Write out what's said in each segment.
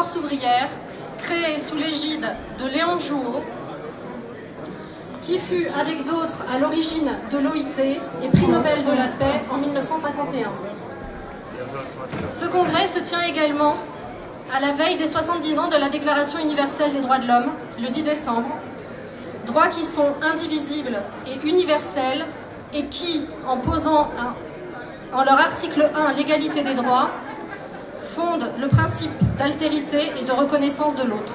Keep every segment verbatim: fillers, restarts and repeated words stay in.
Force ouvrière, créée sous l'égide de Léon Jouot, qui fut, avec d'autres, à l'origine de l'O I T et prix Nobel de la paix en mille neuf cent cinquante et un. Ce congrès se tient également à la veille des soixante-dix ans de la Déclaration universelle des droits de l'homme, le dix décembre, droits qui sont indivisibles et universels et qui, en posant un, en leur article un l'égalité des droits, fondent le principe d'altérité et de reconnaissance de l'autre.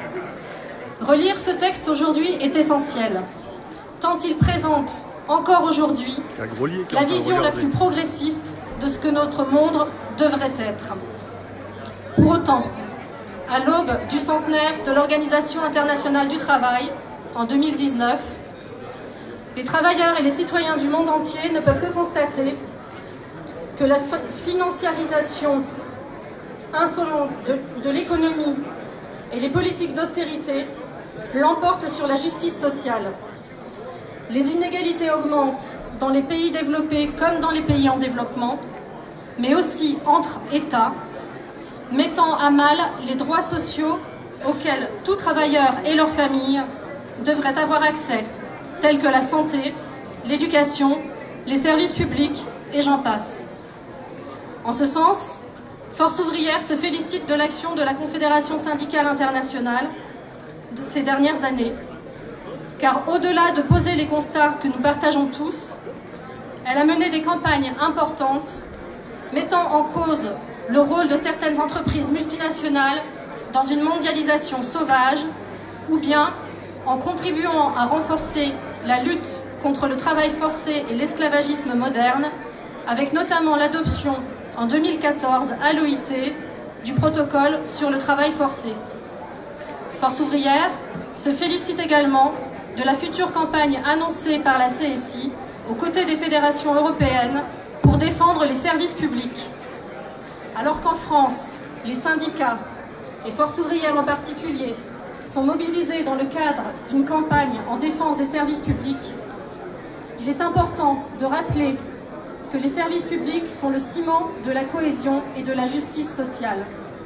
Relire ce texte aujourd'hui est essentiel, tant il présente encore aujourd'hui la vision la plus progressiste de ce que notre monde devrait être. Pour autant, à l'aube du centenaire de l'Organisation internationale du travail, en deux mille dix-neuf, les travailleurs et les citoyens du monde entier ne peuvent que constater que la financiarisation insolente de, de l'économie et les politiques d'austérité l'emportent sur la justice sociale. Les inégalités augmentent dans les pays développés comme dans les pays en développement, mais aussi entre États, mettant à mal les droits sociaux auxquels tout travailleur et leur famille devraient avoir accès, tels que la santé, l'éducation, les services publics et j'en passe. En ce sens, Force ouvrière se félicite de l'action de la Confédération syndicale internationale de ces dernières années, car au-delà de poser les constats que nous partageons tous, elle a mené des campagnes importantes mettant en cause le rôle de certaines entreprises multinationales dans une mondialisation sauvage, ou bien en contribuant à renforcer la lutte contre le travail forcé et l'esclavagisme moderne, avec notamment l'adoption en deux mille quatorze à l'O I T du protocole sur le travail forcé. Force ouvrière se félicite également de la future campagne annoncée par la C S I aux côtés des fédérations européennes pour défendre les services publics. Alors qu'en France, les syndicats, et Force ouvrière en particulier, sont mobilisés dans le cadre d'une campagne en défense des services publics, il est important de rappeler que les services publics sont le ciment de la cohésion et de la justice sociale.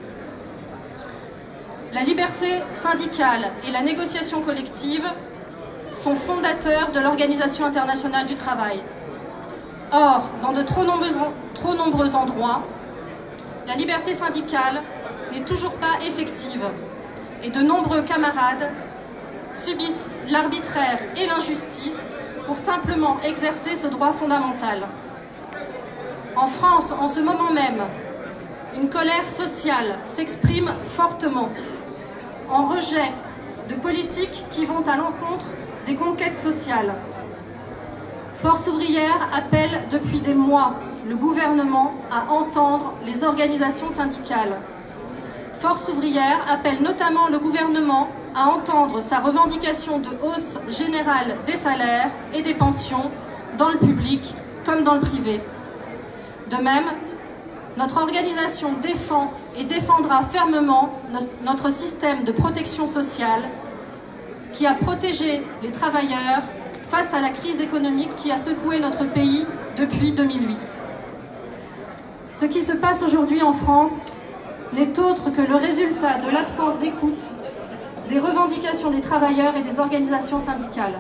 La liberté syndicale et la négociation collective sont fondateurs de l'Organisation internationale du travail. Or, dans de trop nombreux, trop nombreux endroits, la liberté syndicale n'est toujours pas effective et de nombreux camarades subissent l'arbitraire et l'injustice pour simplement exercer ce droit fondamental. En France, en ce moment même, une colère sociale s'exprime fortement en rejet de politiques qui vont à l'encontre des conquêtes sociales. Force ouvrière appelle depuis des mois le gouvernement à entendre les organisations syndicales. Force ouvrière appelle notamment le gouvernement à entendre sa revendication de hausse générale des salaires et des pensions dans le public comme dans le privé. De même, notre organisation défend et défendra fermement notre système de protection sociale qui a protégé les travailleurs face à la crise économique qui a secoué notre pays depuis deux mille huit. Ce qui se passe aujourd'hui en France n'est autre que le résultat de l'absence d'écoute des revendications des travailleurs et des organisations syndicales.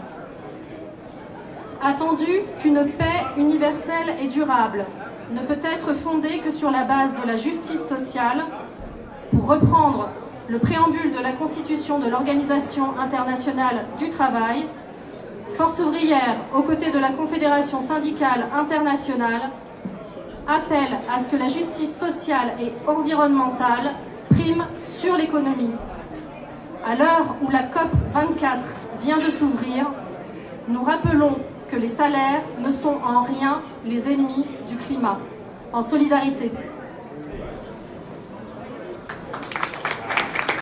Attendu qu'une paix universelle et durable ne peut être fondée que sur la base de la justice sociale, pour reprendre le préambule de la Constitution de l'Organisation internationale du travail, Force ouvrière, aux côtés de la Confédération syndicale internationale, appelle à ce que la justice sociale et environnementale prime sur l'économie. À l'heure où la COP vingt-quatre vient de s'ouvrir, nous rappelons que les salaires ne sont en rien les ennemis du climat. En solidarité.